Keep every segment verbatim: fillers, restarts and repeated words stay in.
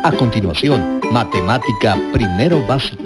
A continuación, Matemática Primero Básico.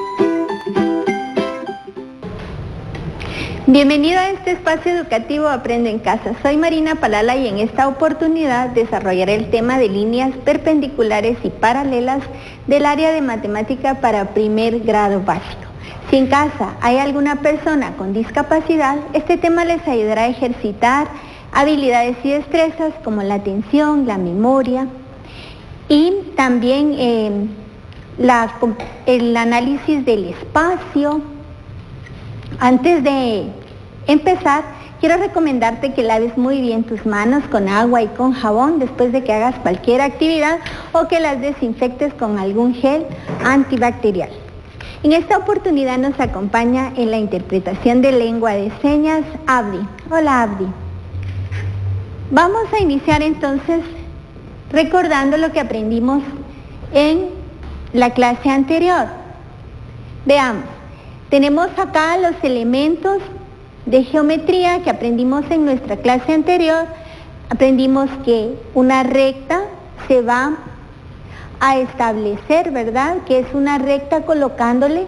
Bienvenido a este espacio educativo Aprende en Casa. Soy Marina Palala y en esta oportunidad desarrollaré el tema de líneas perpendiculares y paralelas del área de matemática para primer grado básico. Si en casa hay alguna persona con discapacidad, este tema les ayudará a ejercitar habilidades y destrezas como la atención, la memoria y también eh, la, el análisis del espacio. Antes de empezar, quiero recomendarte que laves muy bien tus manos con agua y con jabón después de que hagas cualquier actividad o que las desinfectes con algún gel antibacterial. En esta oportunidad nos acompaña en la interpretación de lengua de señas Abdi. Hola Abdi. Vamos a iniciar entonces recordando lo que aprendimos en la clase anterior. Veamos. Tenemos acá los elementos de geometría que aprendimos en nuestra clase anterior. Aprendimos que una recta se va a establecer, ¿verdad? Que es una recta colocándole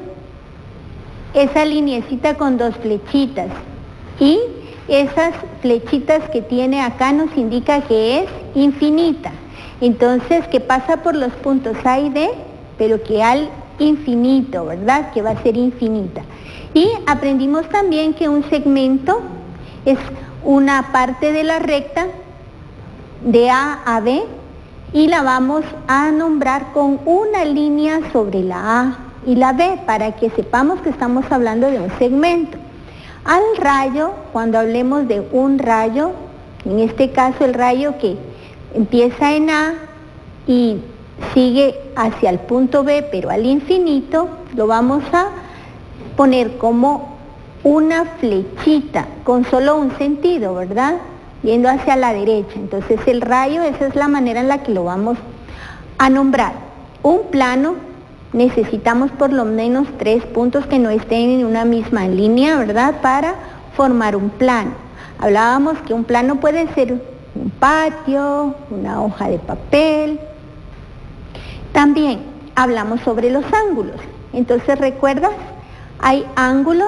esa lineecita con dos flechitas. Y esas flechitas que tiene acá nos indica que es infinita. Entonces, que pasa por los puntos A y D, pero que al infinito, ¿verdad? Que va a ser infinita. Y aprendimos también que un segmento es una parte de la recta de A a B y la vamos a nombrar con una línea sobre la A y la B para que sepamos que estamos hablando de un segmento. Al rayo, cuando hablemos de un rayo, en este caso el rayo que empieza en A y sigue hacia el punto B, pero al infinito, lo vamos a poner como una flechita con solo un sentido, ¿verdad? Yendo hacia la derecha. Entonces el rayo, esa es la manera en la que lo vamos a nombrar. Un plano, necesitamos por lo menos tres puntos que no estén en una misma línea, ¿verdad? Para formar un plano. Hablábamos que un plano puede ser un patio, una hoja de papel. También hablamos sobre los ángulos. Entonces, ¿recuerdas? Hay ángulos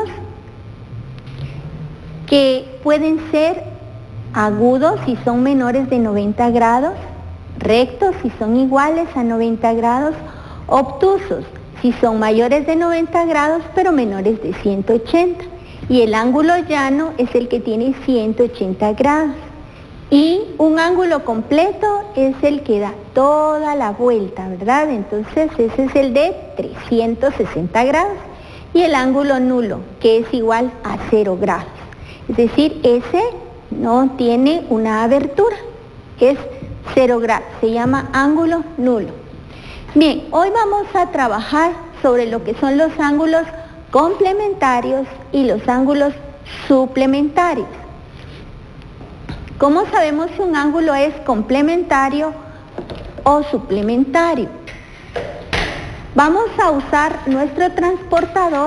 que pueden ser agudos si son menores de noventa grados, rectos si son iguales a noventa grados, obtusos si son mayores de noventa grados pero menores de ciento ochenta. Y el ángulo llano es el que tiene ciento ochenta grados. Y un ángulo completo es el que da toda la vuelta, ¿verdad? Entonces ese es el de trescientos sesenta grados. Y el ángulo nulo, que es igual a cero grados. Es decir, ese no tiene una abertura, es cero grados. Se llama ángulo nulo. Bien, hoy vamos a trabajar sobre lo que son los ángulos complementarios y los ángulos suplementarios. ¿Cómo sabemos si un ángulo es complementario o suplementario? Vamos a usar nuestro transportador.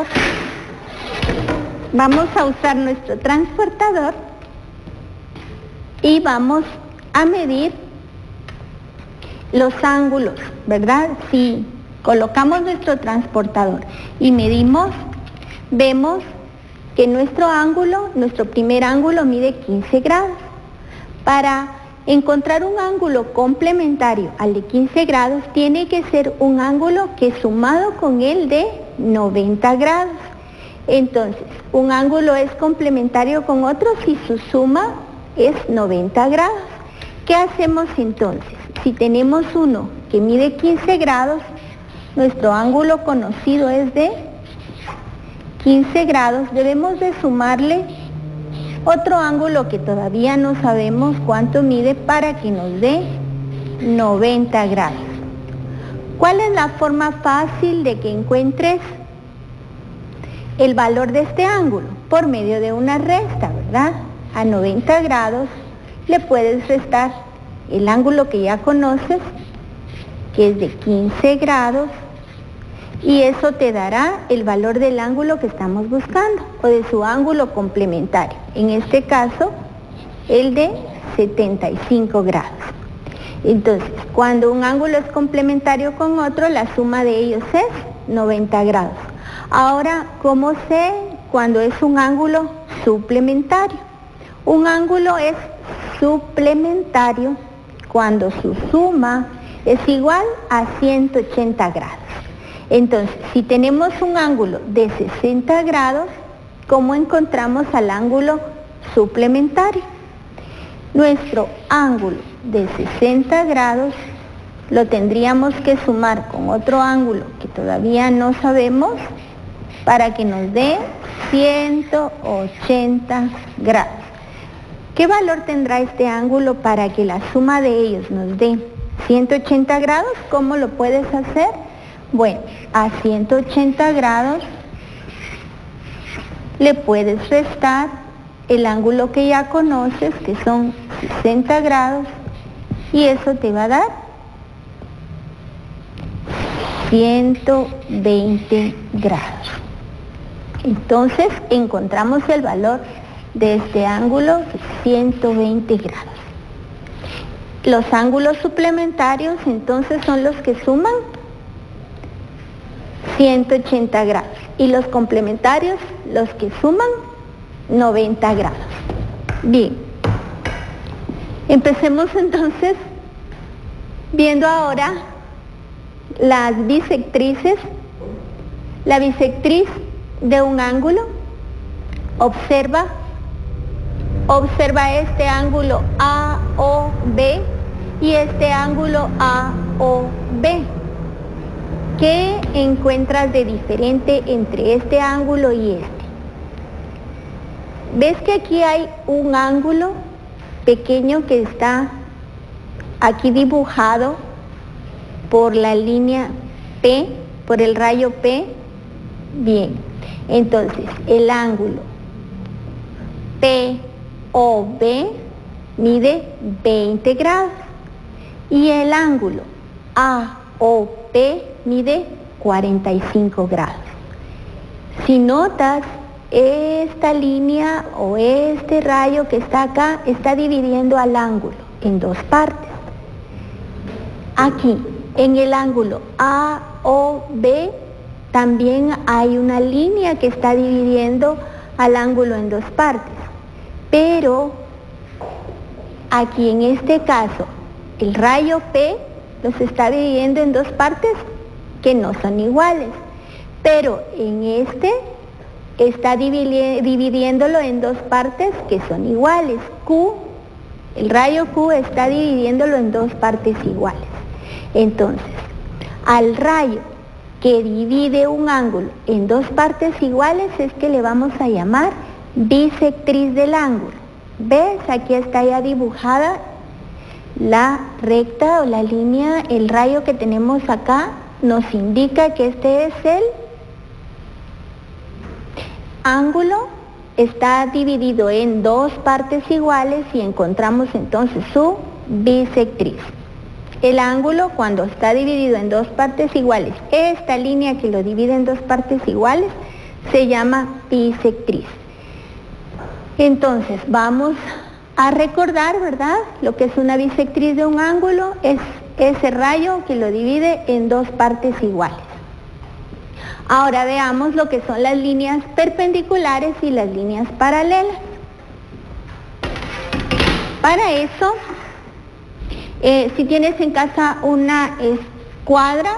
Vamos a usar nuestro transportador y vamos a medir los ángulos, ¿verdad? Si colocamos nuestro transportador y medimos, vemos que nuestro ángulo, nuestro primer ángulo mide quince grados. Para encontrar un ángulo complementario al de quince grados, tiene que ser un ángulo que sumado con el de noventa grados. Entonces, un ángulo es complementario con otro si su suma es noventa grados. ¿Qué hacemos entonces? Si tenemos uno que mide quince grados, nuestro ángulo conocido es de quince grados, debemos de sumarle otro ángulo que todavía no sabemos cuánto mide para que nos dé noventa grados. ¿Cuál es la forma fácil de que encuentres el valor de este ángulo? Por medio de una resta, ¿verdad? A noventa grados le puedes restar el ángulo que ya conoces, que es de quince grados, y eso te dará el valor del ángulo que estamos buscando o de su ángulo complementario, en este caso el de setenta y cinco grados. Entonces, cuando un ángulo es complementario con otro, la suma de ellos es noventa grados. Ahora, ¿cómo sé cuando es un ángulo suplementario? Un ángulo es suplementario cuando su suma es igual a ciento ochenta grados. Entonces, si tenemos un ángulo de sesenta grados, ¿cómo encontramos al ángulo suplementario? Nuestro ángulo de sesenta grados lo tendríamos que sumar con otro ángulo que todavía no sabemos para que nos dé ciento ochenta grados. ¿Qué valor tendrá este ángulo para que la suma de ellos nos dé ciento ochenta grados? ¿Cómo lo puedes hacer? Bueno, a ciento ochenta grados le puedes restar el ángulo que ya conoces, que son sesenta grados, y eso te va a dar ciento veinte grados. Entonces encontramos el valor de este ángulo, ciento veinte grados. Los ángulos suplementarios entonces son los que suman ciento ochenta grados y los complementarios los que suman noventa grados. Bien, empecemos entonces viendo ahora las bisectrices. La bisectriz de un ángulo, observa, observa este ángulo A O B y este ángulo A O B. ¿Qué encuentras de diferente entre este ángulo y este? ¿Ves que aquí hay un ángulo pequeño que está aquí dibujado por la línea P, por el rayo P? Bien, entonces el ángulo P O B mide veinte grados y el ángulo A O P mide cuarenta y cinco grados. Si notas, esta línea o este rayo que está acá está dividiendo al ángulo en dos partes. Aquí, en el ángulo A O B, también hay una línea que está dividiendo al ángulo en dos partes. Pero aquí en este caso, el rayo P los está dividiendo en dos partes que no son iguales. Pero en este está dividiéndolo en dos partes que son iguales. Q, el rayo Q está dividiéndolo en dos partes iguales. Entonces, al rayo que divide un ángulo en dos partes iguales es que le vamos a llamar bisectriz del ángulo. ¿Ves? Aquí está ya dibujada la recta o la línea, el rayo que tenemos acá nos indica que este es el ángulo, está dividido en dos partes iguales y encontramos entonces su bisectriz. El ángulo, cuando está dividido en dos partes iguales, esta línea que lo divide en dos partes iguales se llama bisectriz. Entonces vamos a recordar, ¿verdad? Lo que es una bisectriz de un ángulo es ese rayo que lo divide en dos partes iguales. Ahora veamos lo que son las líneas perpendiculares y las líneas paralelas. Para eso, eh, si tienes en casa una escuadra,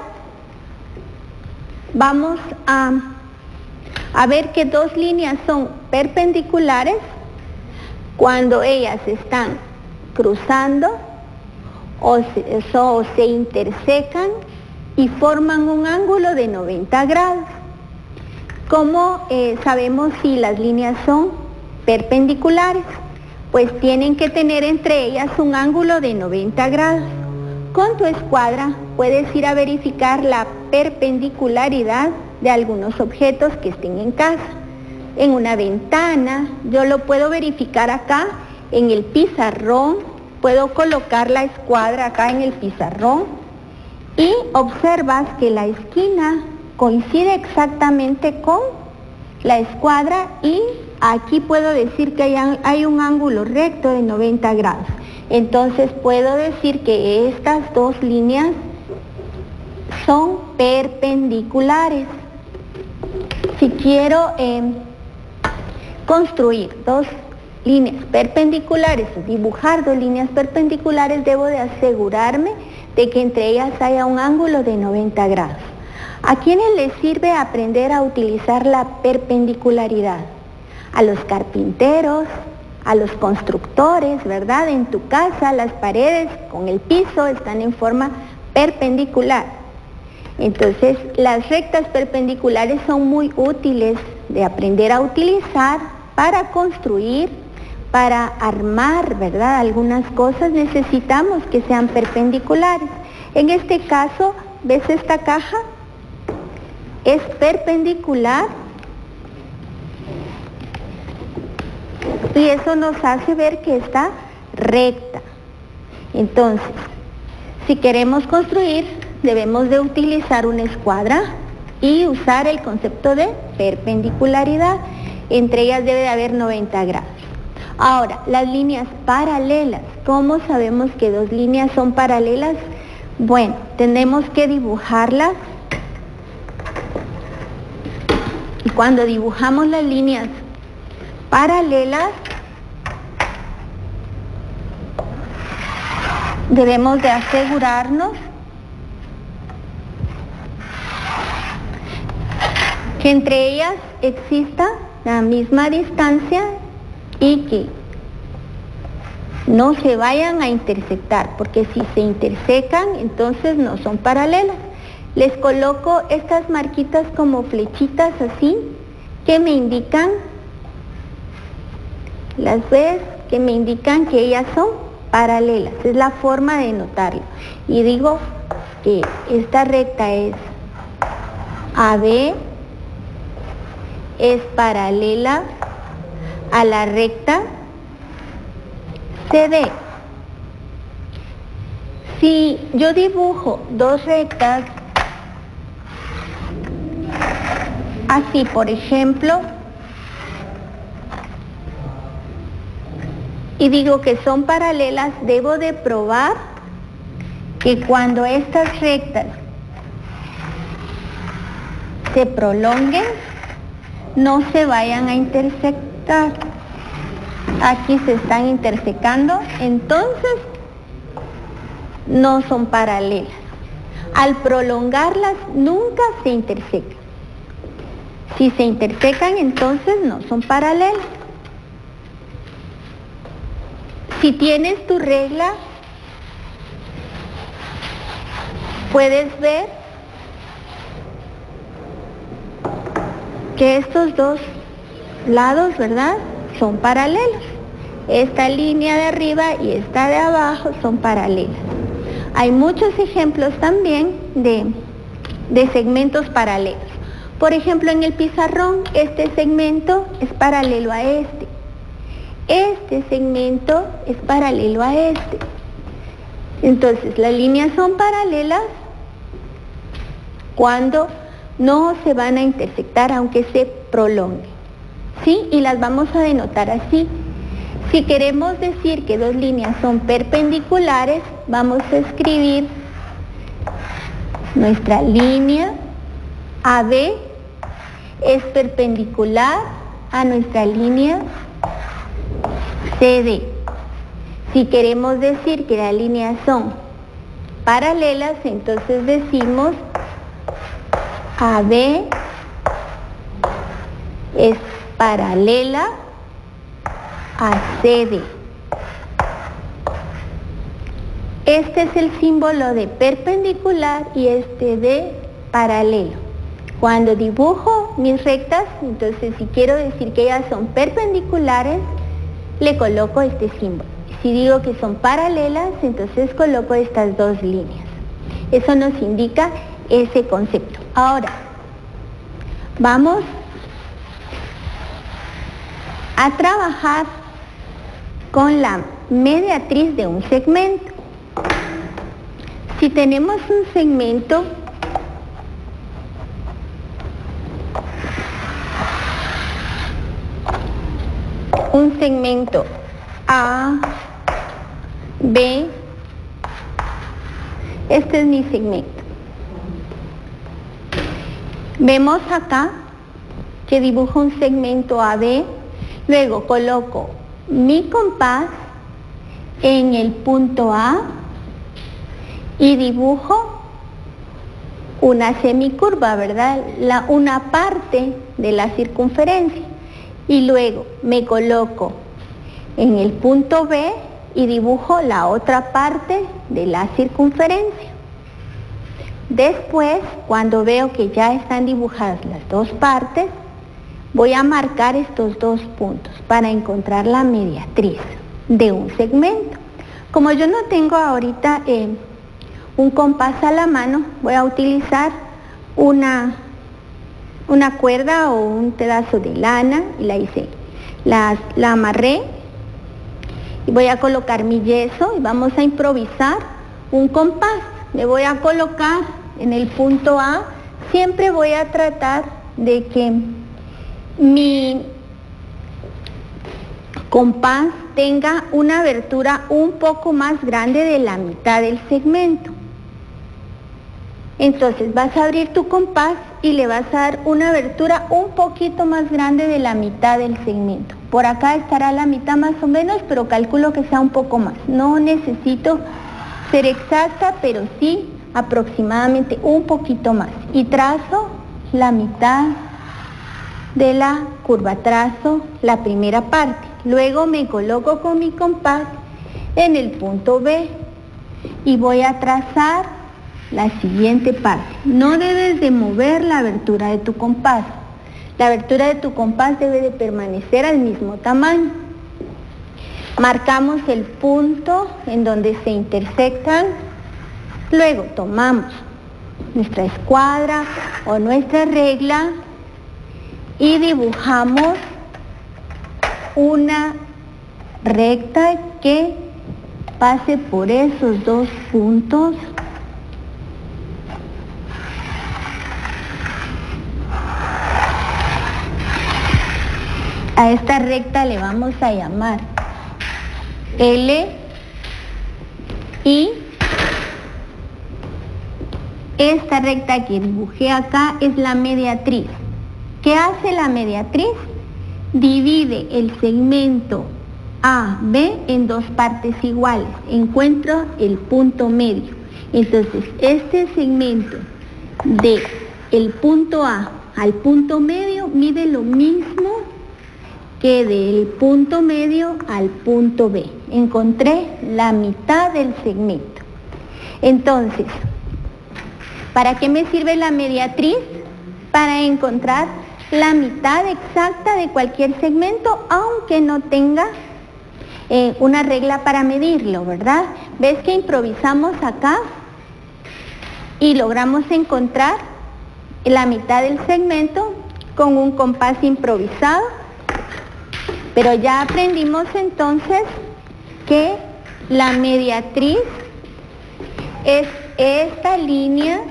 vamos a, a ver que dos líneas son perpendiculares cuando ellas están cruzando o se, o se intersecan y forman un ángulo de noventa grados. ¿Cómo eh, sabemos si las líneas son perpendiculares? Pues tienen que tener entre ellas un ángulo de noventa grados. Con tu escuadra puedes ir a verificar la perpendicularidad de algunos objetos que estén en casa. En una ventana, yo lo puedo verificar acá en el pizarrón, puedo colocar la escuadra acá en el pizarrón y observas que la esquina coincide exactamente con la escuadra y aquí puedo decir que hay, hay un ángulo recto de noventa grados. Entonces puedo decir que estas dos líneas son perpendiculares. Si quiero eh, construir dos líneas perpendiculares, dibujar dos líneas perpendiculares, debo de asegurarme de que entre ellas haya un ángulo de noventa grados. ¿A quiénes les sirve aprender a utilizar la perpendicularidad? A los carpinteros, a los constructores, ¿verdad? En tu casa las paredes con el piso están en forma perpendicular. Entonces, las rectas perpendiculares son muy útiles de aprender a utilizar para construir, para armar, ¿verdad? Algunas cosas necesitamos que sean perpendiculares. En este caso, ¿ves esta caja? Es perpendicular y eso nos hace ver que está recta. Entonces, si queremos construir, debemos de utilizar una escuadra y usar el concepto de perpendicularidad. Entre ellas debe de haber noventa grados. Ahora, las líneas paralelas. ¿Cómo sabemos que dos líneas son paralelas? Bueno, tenemos que dibujarlas. Y cuando dibujamos las líneas paralelas, debemos de asegurarnos que entre ellas exista la misma distancia y que no se vayan a intersectar, porque si se intersecan, entonces no son paralelas. Les coloco estas marquitas como flechitas así, que me indican, las ves, que me indican que ellas son paralelas. Es la forma de notarlo. Y digo que esta recta es A B, es paralela a la recta C D. Si yo dibujo dos rectas así, por ejemplo, y digo que son paralelas, debo de probar que cuando estas rectas se prolonguen, no se vayan a intersectar. Aquí se están intersecando, entonces no son paralelas. Al prolongarlas, nunca se intersecan. Si se intersecan, entonces no son paralelas. Si tienes tu regla, puedes ver que estos dos lados, ¿verdad?, son paralelos. Esta línea de arriba y esta de abajo son paralelas. Hay muchos ejemplos también de, de segmentos paralelos. Por ejemplo, en el pizarrón, este segmento es paralelo a este. Este segmento es paralelo a este. Entonces, las líneas son paralelas cuando no se van a intersectar, aunque se prolonguen. ¿Sí? Y las vamos a denotar así. Si queremos decir que dos líneas son perpendiculares, vamos a escribir nuestra línea A B es perpendicular a nuestra línea C D. Si queremos decir que las líneas son paralelas, entonces decimos A B es paralela a C D. Este es el símbolo de perpendicular y este de paralelo. Cuando dibujo mis rectas, entonces si quiero decir que ellas son perpendiculares, le coloco este símbolo. Si digo que son paralelas, entonces coloco estas dos líneas. Eso nos indica ese concepto. Ahora, vamos a trabajar con la mediatriz de un segmento. Si tenemos un segmento un segmento A, B. Este es mi segmento. Vemos acá que dibujo un segmento A B, luego coloco mi compás en el punto A y dibujo una semicurva, ¿verdad? La, una parte de la circunferencia. Y luego me coloco en el punto B y dibujo la otra parte de la circunferencia. Después, cuando veo que ya están dibujadas las dos partes, voy a marcar estos dos puntos para encontrar la mediatriz de un segmento. Como yo no tengo ahorita eh, un compás a la mano, voy a utilizar una, una cuerda o un pedazo de lana y la hice, la, la amarré y voy a colocar mi yeso y vamos a improvisar un compás. Me voy a colocar en el punto A, siempre voy a tratar de que mi compás tenga una abertura un poco más grande de la mitad del segmento. Entonces vas a abrir tu compás y le vas a dar una abertura un poquito más grande de la mitad del segmento. Por acá estará la mitad más o menos, pero calculo que sea un poco más. No necesito ser exacta, pero sí aproximadamente un poquito más. Y trazo la mitad de la curva, trazo la primera parte. Luego me coloco con mi compás en el punto B y voy a trazar la siguiente parte. No debes de mover la abertura de tu compás. La abertura de tu compás debe de permanecer al mismo tamaño. Marcamos el punto en donde se intersectan. Luego tomamos nuestra escuadra o nuestra regla y dibujamos una recta que pase por esos dos puntos. A esta recta le vamos a llamar L y esta recta que dibujé acá es la mediatriz. ¿Qué hace la mediatriz? Divide el segmento A B en dos partes iguales. Encuentro el punto medio. Entonces, este segmento de el punto A al punto medio mide lo mismo que del punto medio al punto B. Encontré la mitad del segmento. Entonces, ¿para qué me sirve la mediatriz? Para encontrar la mitad exacta de cualquier segmento, aunque no tenga eh, una regla para medirlo, ¿verdad? ¿Ves que improvisamos acá y logramos encontrar la mitad del segmento con un compás improvisado? Pero ya aprendimos entonces que la mediatriz es esta línea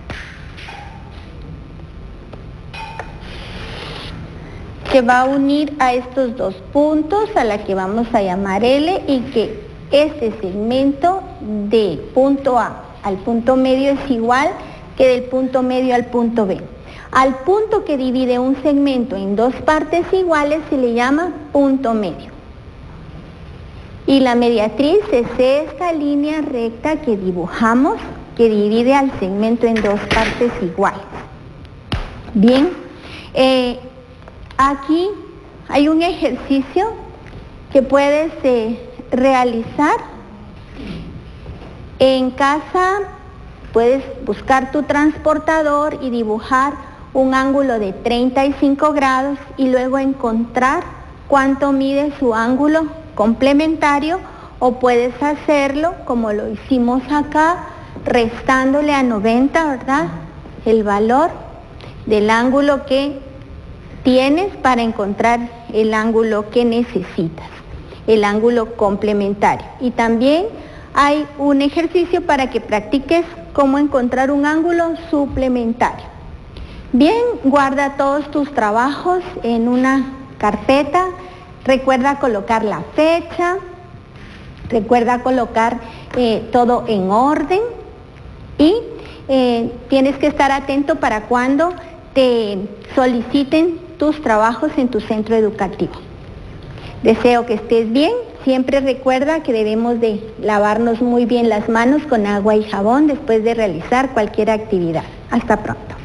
que va a unir a estos dos puntos, a la que vamos a llamar L, y que este segmento de punto A al punto medio es igual que del punto medio al punto B. Al punto que divide un segmento en dos partes iguales se le llama punto medio. Y la mediatriz es esta línea recta que dibujamos, que divide al segmento en dos partes iguales. Bien, eh, aquí hay un ejercicio que puedes eh, realizar en casa. Puedes buscar tu transportador y dibujar un ángulo de treinta y cinco grados y luego encontrar cuánto mide su ángulo complementario, o puedes hacerlo como lo hicimos acá, restándole a noventa, ¿verdad?, el valor del ángulo que tienes para encontrar el ángulo que necesitas, el ángulo complementario. Y también hay un ejercicio para que practiques cómo encontrar un ángulo suplementario. Bien, guarda todos tus trabajos en una carpeta. Recuerda colocar la fecha, Recuerda colocar eh, todo en orden y eh, tienes que estar atento para cuando te soliciten tus trabajos en tu centro educativo. Deseo que estés bien. Siempre recuerda que debemos de lavarnos muy bien las manos con agua y jabón después de realizar cualquier actividad. Hasta pronto.